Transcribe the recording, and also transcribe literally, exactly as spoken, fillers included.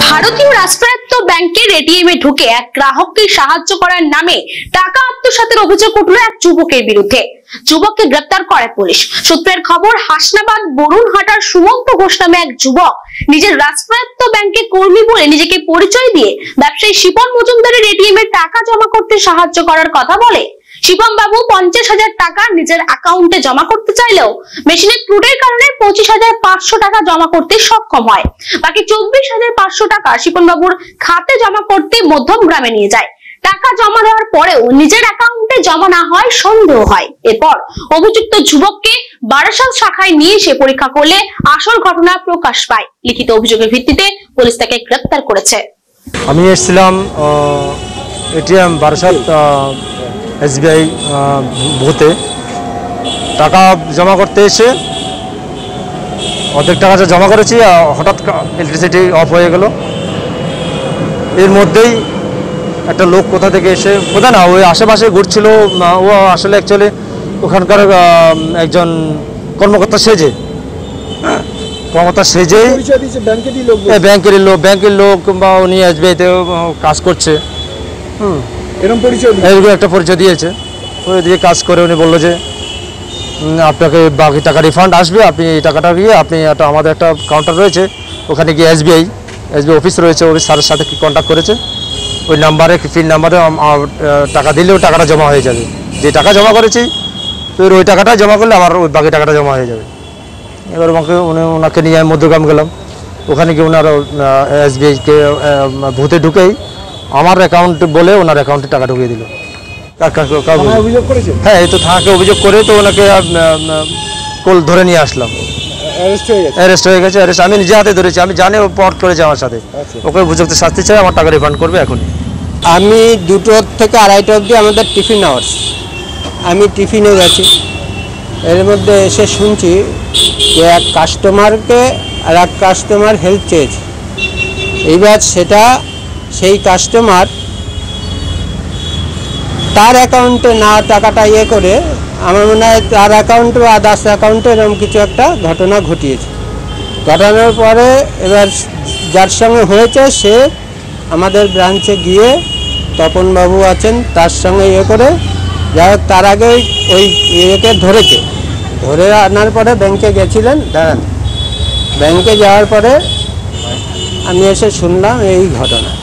ভারতীয় রাষ্ট্রায়ত্ত ব্যাংকের এটিএম এ ঢুকে এক গ্রাহককে সাহায্য করার নামে টাকা আত্মসাতের অভিযোগ উঠল এক যুবকের বিরুদ্ধে। যুবককে গ্রেপ্তার করে পুলিশ। সূত্রের খবর, হাসনাবাদ বরুণহাটার সুমন্ত ঘোষ নামে এক যুবক নিজের রাষ্ট্রায়ত্ত ব্যাংকে কর্মী বলে নিজেকে পরিচয় দিয়ে ব্যবসায়ী শিপন মজুমদারের এটিএম এ টাকা জমা করতে সাহায্য করার কথা বলে। শিপন বাবু পঞ্চাশ হাজার টাকা নিজের অ্যাকাউন্টে জমা করতে চাইলেও মেশিনের ত্রুটির কারণে পঁচিশ হাজার পাঁচশো টাকা জমা করতে সক্ষম হয়। বাকি চব্বিশ হাজার পাঁচশো টাকা শিপন বাবুর খাতে জমা করতে মধ্যম গ্রামে নিয়ে যায়। টাকা জমা দেওয়ার পরেও নিজের অ্যাকাউন্টে জমা না হয় সন্দেহ হয়। এরপর অভিযুক্ত যুবককে বারাসাত শাখায় নিয়ে এসে পরীক্ষা করলে আসল ঘটনা প্রকাশ পায়। লিখিত অভিযোগের ভিত্তিতে পুলিশ তাকে গ্রেপ্তার করেছে। আমি এসেছিলাম এটিএম বারাসাত এসবিআই বুথে টাকা জমা করতে এসে অর্ধেক টাকা জমা করেছি, হঠাৎ ইলেকট্রিসিটি অফ হয়ে গেল। এর মধ্যেই একটা লোক কোথা থেকে এসে, কোথা না ওই আশেপাশে ঘুরছিল, ও আসলে অ্যাকচুয়ালি ওখানকার একজন কর্মকর্তা সেজে কর্মকর্তা সেজেই ব্যাংকের লোক ব্যাংকের লোক কিংবা উনি এসবিআইতে কাজ করছে, হুম এরকম পরিচয় এরকম একটা পরিচয় দিয়েছে। ওই দিয়ে কাজ করে উনি বললো যে আপনাকে বাকি টাকা রিফান্ড আসবে, আপনি এই টাকাটা গিয়ে আপনি একটা আমাদের একটা কাউন্টার রয়েছে ওখানে গিয়ে এসবিআই এসবিআই অফিস রয়েছে, ওই স্যারের সাথে কি কন্ট্যাক্ট করেছে, ওই নাম্বারে পিন নাম্বারে টাকা দিলেও টাকাটা জমা হয়ে যাবে। যে টাকা জমা করেছি তো ওই টাকাটা জমা করলে আমার ওই বাকি টাকাটা জমা হয়ে যাবে। এবার আমাকে উনি ওনাকে নিয়ে আমি মধ্যগ্রাম গেলাম। ওখানে গিয়ে ওনার এসবিআইকে ভূতে ঢুকেই আমার অ্যাকাউন্ট বলে ওনার অ্যাকাউন্টে টাকা ঢুকিয়ে দিল। অভিযোগ করেছে? হ্যাঁ, এই তো থানাকে অভিযোগ করে তো ওনাকে কোল ধরে নিয়ে আসলাম। অ্যারেস্ট হয়ে গেছে। অ্যারেস্ট আমি নিজে হাতে ধরেছি, আমি জানি ও পট করেছে আমার সাথে। ওকে উপযুক্ত শাস্তি চাই, আমার টাকা রিফান্ড করবে এখন। আমি দুটো থেকে আড়াইটা অবধি আমাদের টিফিন আওয়ার্স, আমি টিফিনে গেছি। এর মধ্যে এসে শুনছি যে এক কাস্টমারকে আর এক কাস্টমার হেল্প চেয়েছে। এইবার সেটা সেই কাস্টমার তার অ্যাকাউন্টে না টাকাটা ইয়ে করে, আমার মনে হয় তার অ্যাকাউন্টে বা আদার্স অ্যাকাউন্টে এরকম কিছু একটা ঘটনা ঘটিয়েছে। ঘটানোর পরে এবার যার সঙ্গে হয়েছে সে আমাদের ব্রাঞ্চে গিয়ে, তপনবাবু আছেন তার সঙ্গে ইয়ে করে, যাই হোক তার আগে ওই ইয়েকে ধরেছে। ধরে আনার পরে ব্যাংকে গেছিলেন, দাঁড়ান, ব্যাংকে যাওয়ার পরে আমি এসে শুনলাম এই ঘটনা।